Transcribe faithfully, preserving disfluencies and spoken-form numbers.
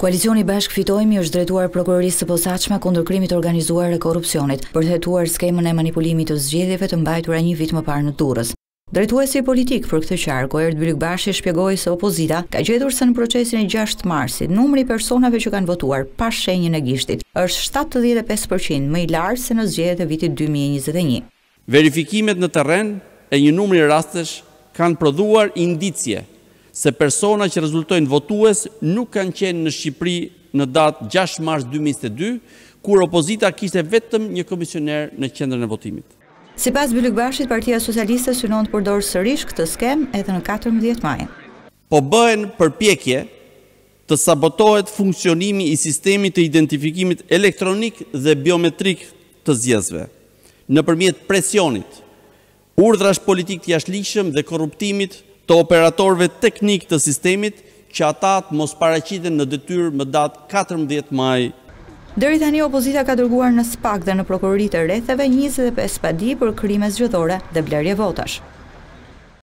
Koalicioni Bashk Fitojmë është drejtuar prokurorisë së posaçme kundër krimit të organizuar e korrupsionit për të hetuar skemën e manipulimit të zgjedhjeve të mbajtura një vit më parë në Durrës. Drejtuesi politik për këtë qark, Erd Bylykbashi, shpjegoi se opozita ka gjetur se në procesin e gjashtë marsit, numri i personave që kanë votuar pa shenjën e gishtit është shtatëdhjetë e pesë përqind më i lartë se në zgjedhjet e vitit dy mijë e njëzet e një. Verifikimet në terren e një numri rastesh kanë prodhuar indicie se persona që rezultojnë votues nuk kanë qenë në Shqipëri në datë gjashtë mars dy mijë e njëzet e dy, kur opozita kishte vetëm një komisioner në qendrën e votimit. Sipas Bylykbashit, Partia Socialiste synon të përdorë sërish këtë skem edhe në katërmbëdhjetë maj. Po bëhen përpjekje të sabotohet funksionimi i sistemit të identifikimit elektronik dhe biometrik të zgjedhësve, nëpërmjet presionit, urdhrash politik të jashtëligjshëm dhe korruptimit të operatorëve teknik të sistemit që ata të mos paraqiten në detyrë më datë katërmbëdhjetë maj. Deri tani opozita ka dërguar në SPAK dhe në prokuroritë e rrethave njëzet e pesë padi për krime zgjedhore dhe blerje votash.